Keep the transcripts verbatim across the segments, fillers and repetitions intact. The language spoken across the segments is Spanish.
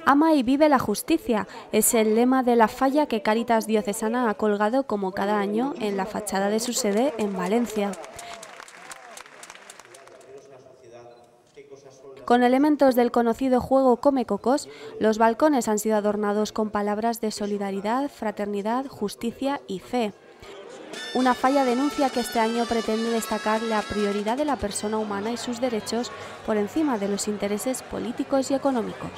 Ama y vive la justicia es el lema de la falla que Cáritas Diocesana ha colgado como cada año en la fachada de su sede en Valencia. Con elementos del conocido juego Come Cocos, los balcones han sido adornados con palabras de solidaridad, fraternidad, justicia y fe. Una falla denuncia que este año pretende destacar la prioridad de la persona humana y sus derechos por encima de los intereses políticos y económicos.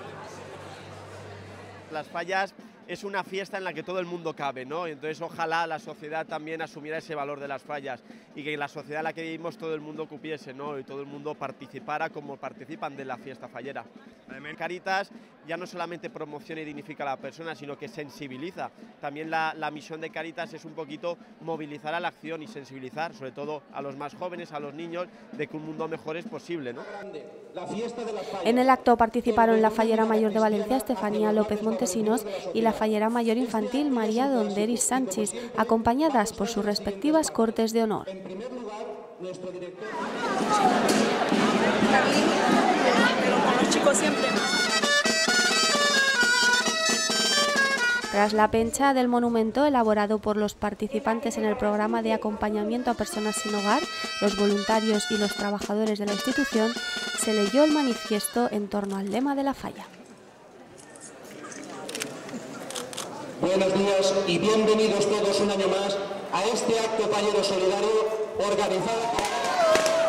Las fallas es una fiesta en la que todo el mundo cabe, ¿no? Entonces ojalá la sociedad también asumiera ese valor de las fallas y que en la sociedad en la que vivimos todo el mundo cupiese, ¿no? Y todo el mundo participara como participan de la fiesta fallera. Cáritas ya no solamente promociona y dignifica a la persona, sino que sensibiliza. También la, la misión de Cáritas es un poquito movilizar a la acción y sensibilizar, sobre todo a los más jóvenes, a los niños, de que un mundo mejor es posible, ¿no? En el acto participaron la fallera mayor de Valencia, Estefanía López Montesinos, y la fallera mayor infantil, María Donderis Sánchez, acompañadas por sus respectivas cortes de honor. Tras la pencha del monumento elaborado por los participantes en el programa de acompañamiento a personas sin hogar, los voluntarios y los trabajadores de la institución, se leyó el manifiesto en torno al lema de la falla. Buenos días y bienvenidos todos un año más a este acto fallero solidario organizado.